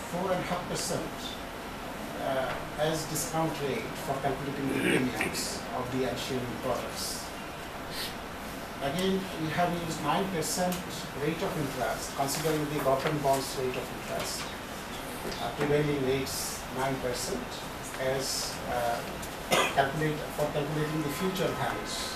4.5% as discount rate for calculating the premiums of the insurance products. Again, we have used 9% rate of interest, considering the government bonds rate of interest. Prevailing rates 9% as for calculating the future values.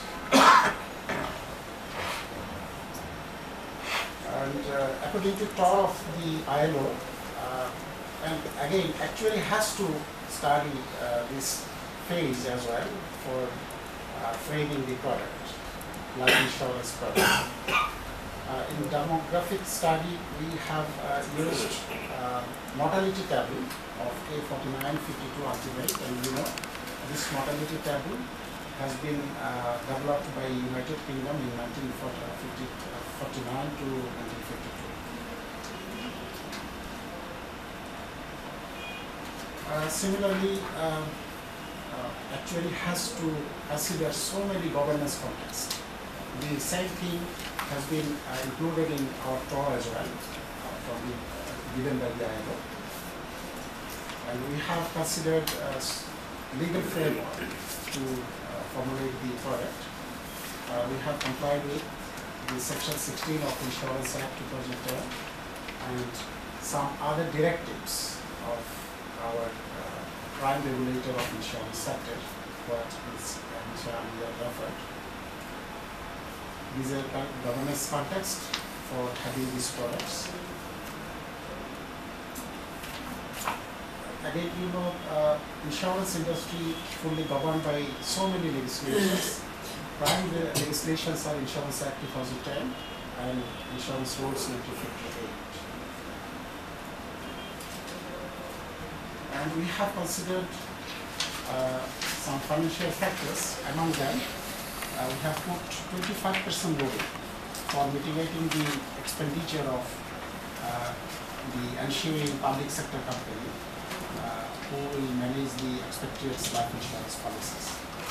And according to TOR of the ILO, and again, actually has to study this phase as well for framing the product, life insurance product. In demographic study, we have used mortality table of K49, 52 ultimate, and this mortality table has been developed by United Kingdom in 1949 to 1952. Similarly, actually has to consider so many governance contexts. The same thing has been included in our TOR as well, given by the ILO. And we have considered legal framework to formulate the product. We have complied with the Section 16 of Insurance Act 2010 and some other directives of our prime regulator of insurance sector, which we have referred. These are governance context for having these products. Again, insurance industry fully governed by so many legislations. Prime legislations are Insurance Act 2010 and Insurance Rules 1958. And we have considered some financial factors. Among them, we have put 25% loading for mitigating the expenditure of the ensuring public sector company who will manage the expatriates' life insurance policies.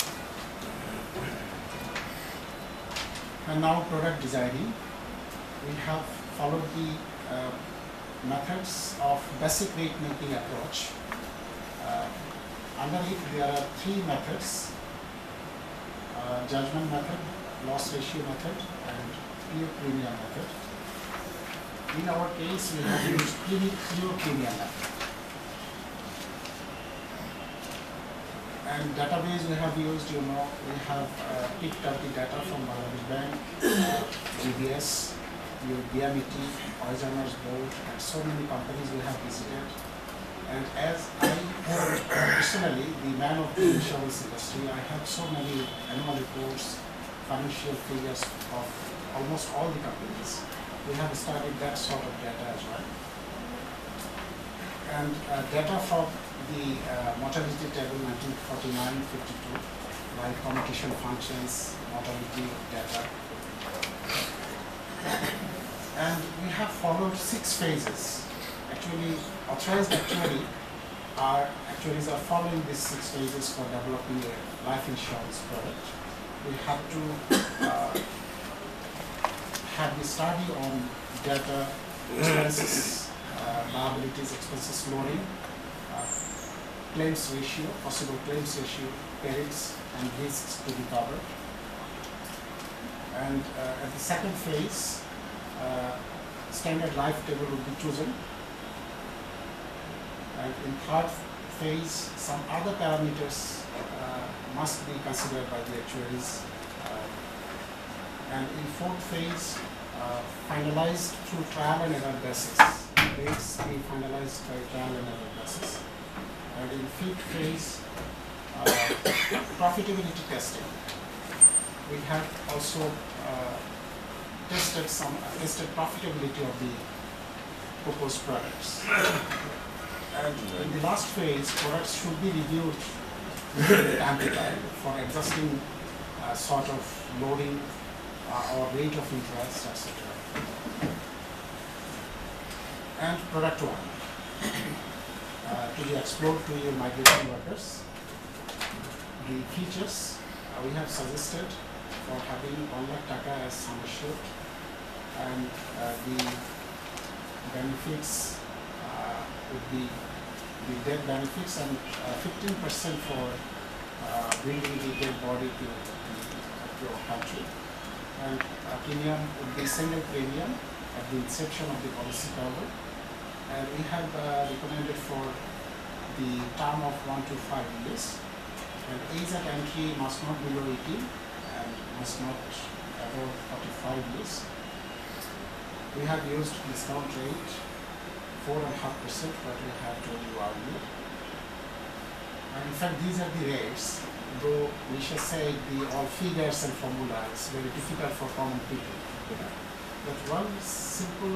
And now product designing. We have followed the methods of basic rate making approach. Under it, there are 3 methods: judgment method, loss ratio method, and pure premium method. In our case, we have used pure premium method. And database we have used, we have picked up the data from Bangladesh Bank, GBS, BMET, Alzheimer's Board, and so many companies we have visited. And as I personally, the man of the insurance industry, I have so many annual reports, financial figures of almost all the companies. We have studied that sort of data as well. And data from the mortality table 1949-52, like commutation functions, mortality data. And we have followed 6 phases. Actually, authorized actuaries are following these 6 phases for developing a life insurance product. We have to have the study on data, expenses, liabilities, expenses loading, claims ratio, possible claims ratio, perils and risks to be covered. And at the second phase, standard life table will be chosen. And in third phase, some other parameters must be considered by the actuaries. And in fourth phase, finalized through trial and error basis. Rates be finalized by trial and error basis. And in fifth phase, profitability testing. We have also tested profitability of the proposed products. And in the last phase, products should be reviewed time to time for existing sort of loading or rate of interest, etc. And product 1 to be explored to your migration workers. The features we have suggested for having 1 lakh taka as sum assured, and the benefits would be the death benefits, and 15% for bringing the dead body to your country. And premium would be single premium at the inception of the policy cover. And we have recommended for the term of 1 to 5 years. And age at entry must not be below 18 and must not above 45 years. We have used discount rate 4.5%, what we have told you earlier. And in fact, these are the rates, though we shall say all figures and formula is very difficult for common people. But one simple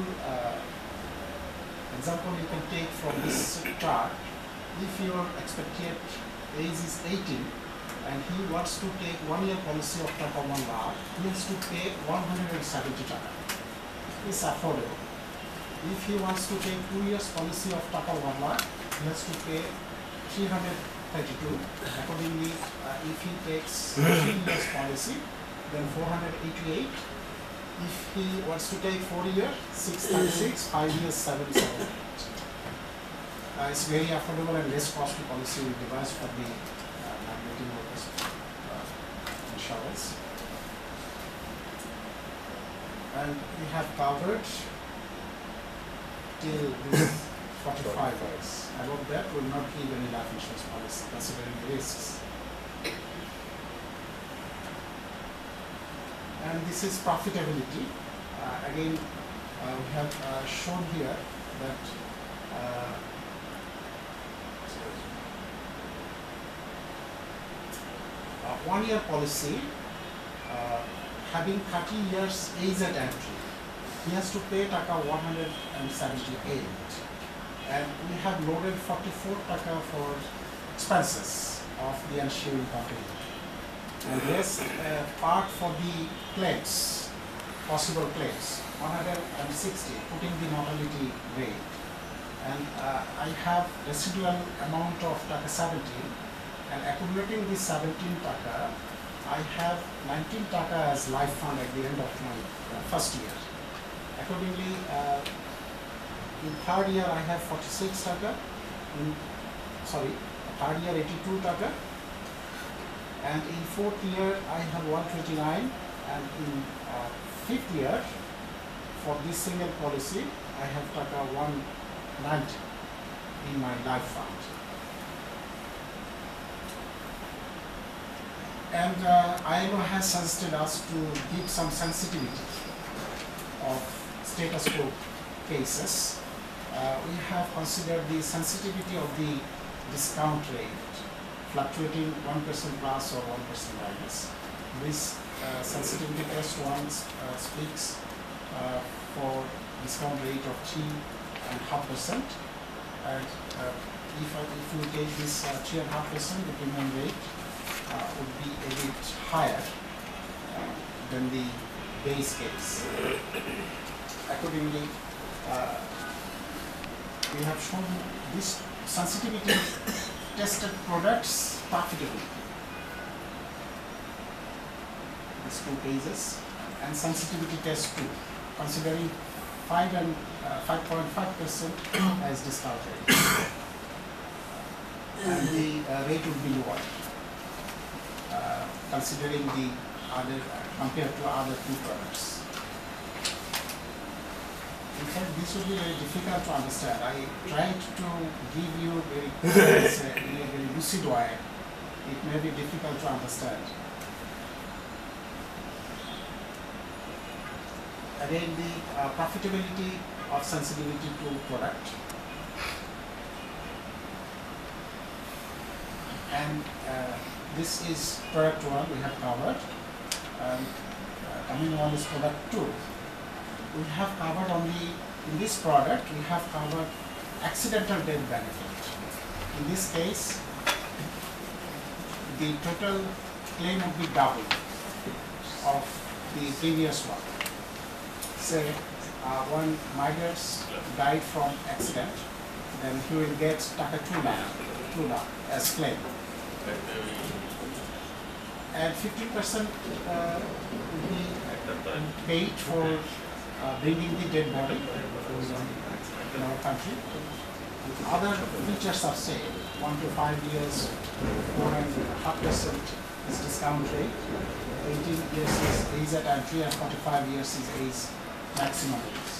example you can take from this chart: if your expected age is 18 and he wants to take 1 year policy of Taka 1 lakh, he has to pay 170 Taka. It's affordable. If he wants to take 2 years policy of Taka 1 lakh, he has to pay 332. Accordingly, if he takes 3 years policy, then 488. If he wants to take 4 years, 636, 5 years, 778. It's very affordable and less costly policy we devised for the migrating workers insurance. And we have covered till this 45 years. Above that will not give any life insurance policy considering the risks. And this is profitability. Again, we have shown here that 1 year policy having 30 years age at entry, he has to pay Taka 178. And we have loaded 44 Taka for expenses of the insuring company. And rest part for the claims, possible claims, 160, putting the mortality rate. And I have residual amount of Taka 17, and accumulating this 17 Taka, I have 19 Taka as life fund at the end of my first year. Accordingly, in third year I have 46 Taka, third year 82 Taka, and in fourth year I have 129, and in fifth year for this single policy I have Taka 190 in my life fund. And ILO has suggested us to give some sensitivity of status quo cases. We have considered the sensitivity of the discount rate fluctuating 1% plus or 1% minus. This sensitivity test once speaks for discount rate of 3.5%, and if you take this 3.5%, the premium rate would be a bit higher than the base case. Accordingly, we have shown this sensitivity tested products profitably. These two cases, and sensitivity test 2, considering 5 and 5.5% as discount rate, and the rate would be lower, considering the other compared to other two products. In fact, this would be very difficult to understand. I tried to give you in a very lucid way. It may be difficult to understand. Again, the profitability of sensitivity to product, and this is product 1 we have covered, and coming on is product 2. We have covered only, in this product, we have covered accidental death benefit. In this case, the total claim would be double of the previous one. Say, one migrant died from accident, then he will get Taka 2 lakh as claim. And 50% will be paid for bringing the dead body in our country. Other features are same, 1 to 5 years, 4.5% is discount rate, 18 years is age at entry, and 45 years is age maximum age.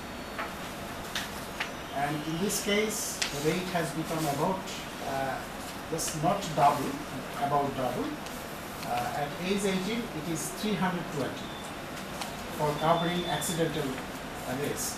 And in this case, the rate has become about just not double, about double. At age 18, it is 320 for covering accidental risk.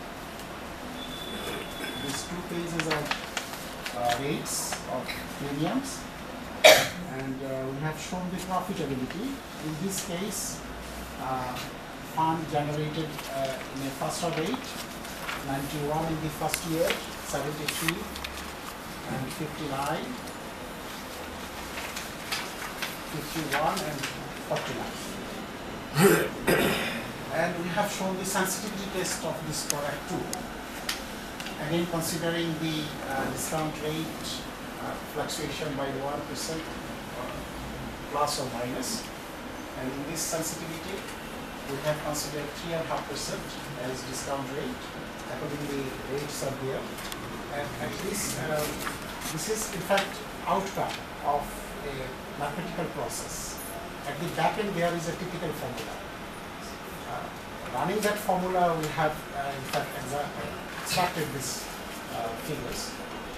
These two pages are rates of premiums, and we have shown the profitability. In this case, fund generated in a faster rate, 91 in the first year, 73 and 59, 51 and 49. And we have shown the sensitivity test of this product too. Again, considering the discount rate fluctuation by 1% plus or minus, and in this sensitivity, we have considered 3.5% as discount rate. Accordingly, rates are there, and at least this is in fact outcome of a mathematical process. At the back end, there is a typical formula. Running that formula, we have in fact extracted these figures.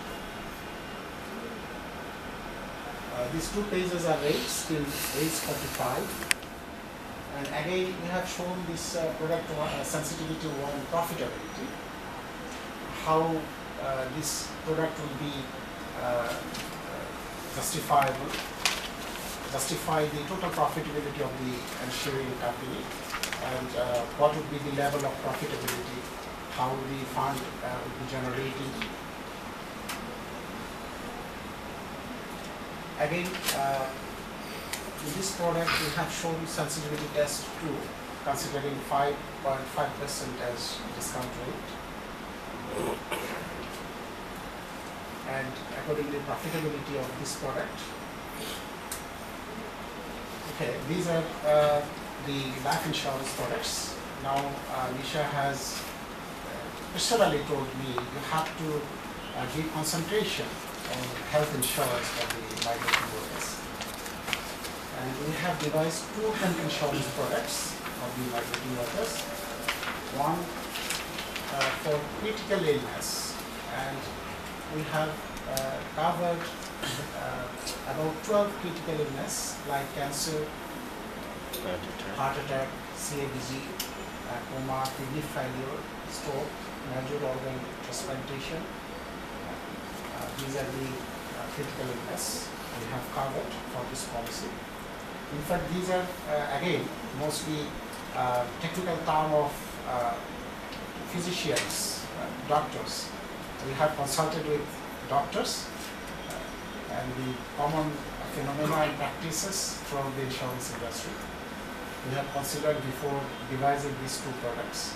These two pages are rates till age 45. And again, we have shown this product sensitivity one profitability, how this product will be justifiable, justify the total profitability of the insuring company, and what would be the level of profitability, how the fund will be generated. Again, in this product, we have shown sensitivity test too, considering 5.5% as discount rate, and according to the profitability of this product. Okay, these are the life insurance products. Now, Nisha has personally told me you have to give concentration on health insurance for the migrant workers. And we have devised two health insurance products for the migrant workers. One for critical illness, and we have covered about 12 critical illness like cancer, heart attack, CABG, coma, kidney failure, stroke, major organ transplantation. These are the critical illness we have covered for this policy. In fact, these are again mostly technical term of physicians, doctors. We have consulted with doctors and the common phenomena and practices from the insurance industry. We have considered before devising these two products.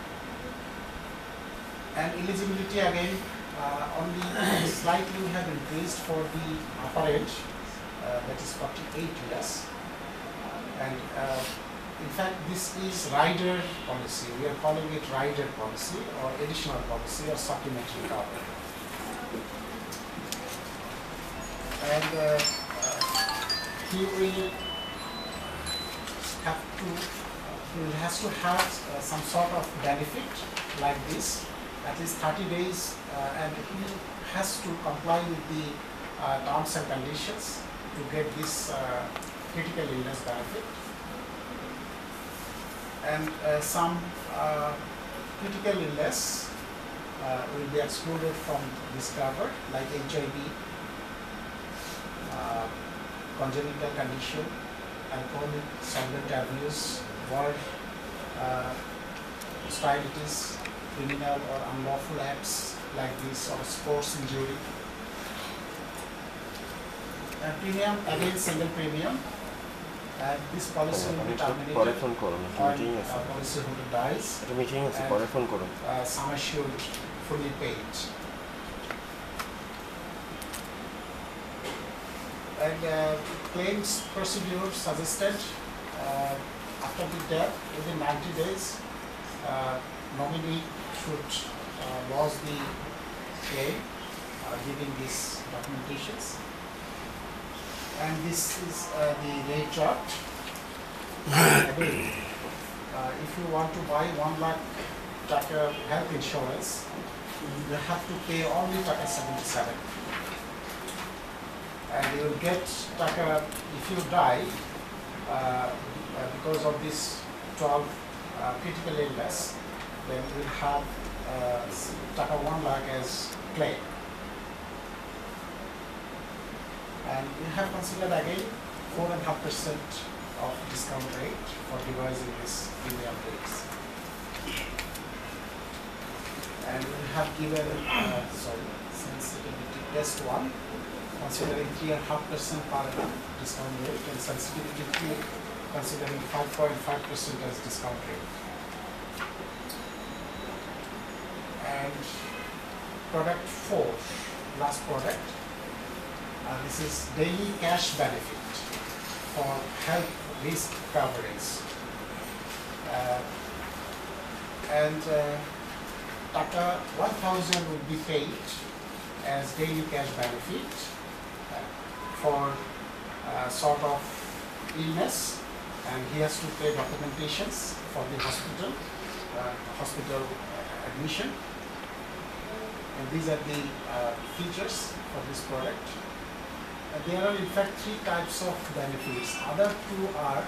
And eligibility again, only slightly we have increased for the upper age, that is 48 years. And in fact, this is rider policy. We are calling it rider policy or additional policy or supplementary cover. And he will have to, he has to have some sort of benefit like this, at least 30 days, and he has to comply with the terms and conditions to get this critical illness benefit. And some critical illness will be excluded from this cover, like HIV, congenital condition, alcoholic solvent abuse, war, hostilities, criminal or unlawful acts like this, or sports injury. And premium, again single premium, and this policy will be terminated when policyholder dies and sum assured fully paid. And claims procedure suggested after the death within 90 days, nominee should lodge the claim giving these documentations. And this is the rate chart. Again, if you want to buy 1 lakh taka health insurance, you have to pay only taka 77. And you will get taka if you die because of this 12 critical illness, then you will have taka 1 lakh as claim. And we have considered again 4.5% of discount rate for devising this premium rates. And we have given sensitivity test 1, considering 3.5% per annum discount rate, and sensitivity 2, considering 5.5% as discount rate. And product 4, last product. This is daily cash benefit for health risk coverage. Taka 1,000 would be paid as daily cash benefit for sort of illness, and he has to pay documentations for the hospital admission. And these are the features for this product. There are in fact 3 types of benefits. Other 2 are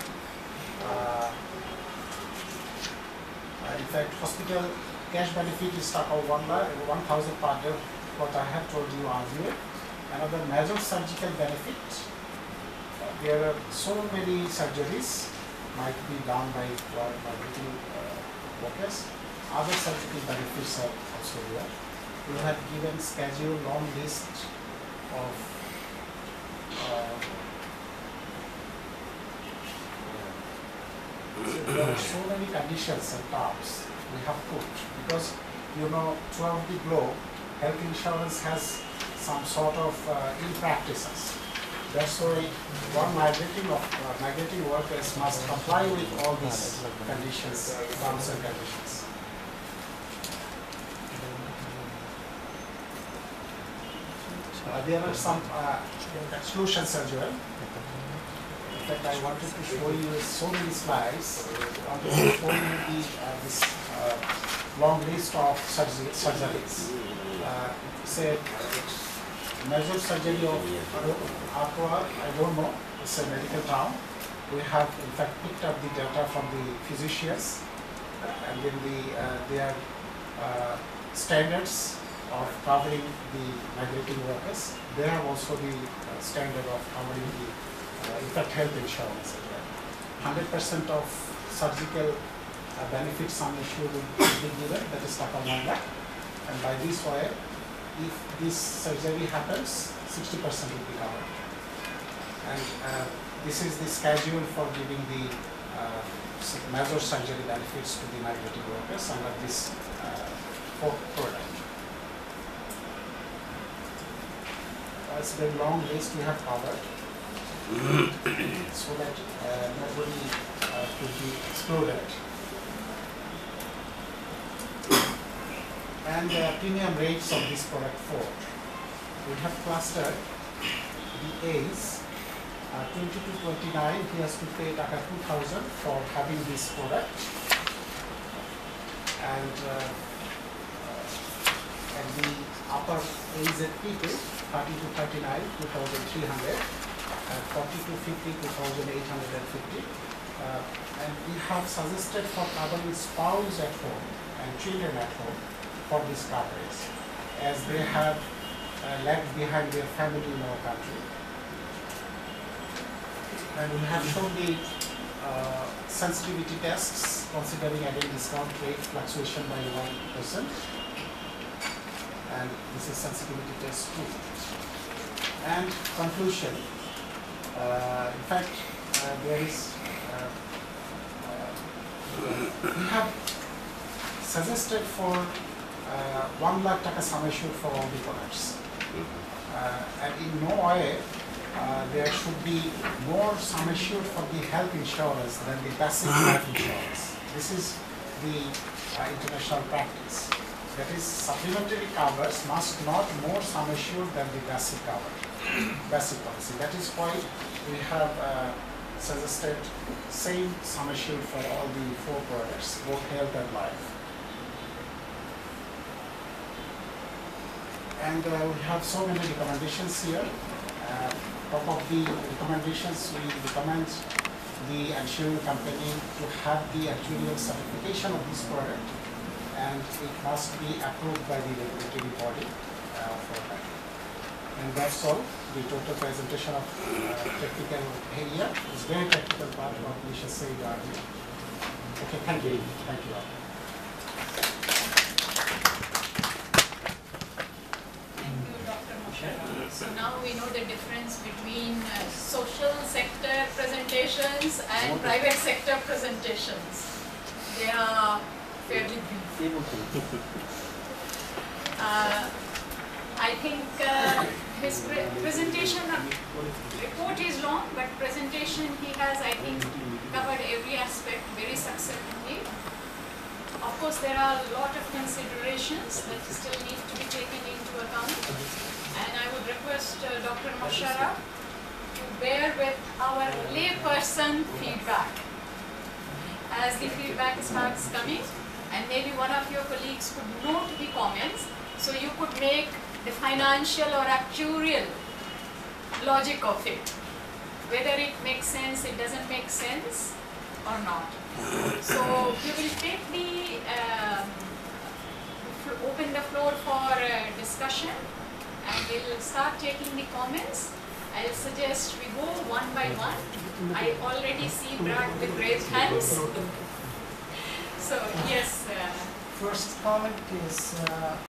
in fact hospital cash benefit is taka 1,000 per day, what I have told you earlier. Another major surgical benefit. There are so many surgeries might be done by migrant workers. Other surgical benefits are also there. We have given schedule long list of there are so many conditions and terms we have put, because throughout the globe, health insurance has some sort of ill practices. That's why migrating workers must comply with all these conditions, terms and conditions. There are some exclusions as well. In fact, I wanted to show you so many slides. I wanted to show you this long list of surgeries. Say, major surgery of Aqua, I don't know, it's a medical term. We have in fact picked up the data from the physicians, and then their standards of covering the migrating workers. They have also the standard of covering the in fact health insurance as well. 100% of surgical benefit sum assured will be given, that is taka 1 lakh. And by this way, if this surgery happens, 60% will be covered. And this is the schedule for giving the major surgery benefits to the migrating workers under this product. It's a very long list we have covered, so that nobody could be excluded. And premium rates of this product 4. We have clustered the A's, 20 to 29, he has to pay taka 2,000 for having this product. And the upper AZ people, 30 to 39, 2,300, 40 to 50, 2,850. And we have suggested for covering spouse at home and children at home for this coverage, as they have left behind their family in our country. And we have shown the sensitivity tests, considering again discount rate fluctuation by 1%. And this is sensitivity test 2. And conclusion. In fact, there is we have suggested for 1 lakh taka sum assured for all the products. And in no way there should be more sum assured for the health insurance than the basic life insurance. This is the international practice. that is supplementary covers must not more sum assured than the basic cover, basic policy. That is why we have suggested same sum assured for all the 4 products, both health and life. And we have so many recommendations here. Top of the recommendations, we recommend the insurance company to have the actuarial certification of this product, and it must be approved by the regulatory body for that. And that's all. The total presentation of technical area is very technical part of what we should say earlier. Okay, thank you. Thank you all. So now we know the difference between social sector presentations and private sector presentations. They are fairly brief. I think his presentation report is long, but presentation he has, I think, covered every aspect very succinctly. Of course, there are a lot of considerations that still need to be taken into account. And I would request Dr. Mosharraf to bear with our layperson feedback as the feedback starts coming, and maybe one of your colleagues could note the comments so you could make the financial or actuarial logic of it, whether it makes sense, it doesn't make sense or not. So we will take the open the floor for discussion, and we'll start taking the comments. I'll suggest we go one by one. I already see Brad with raised hands. So yes. First comment is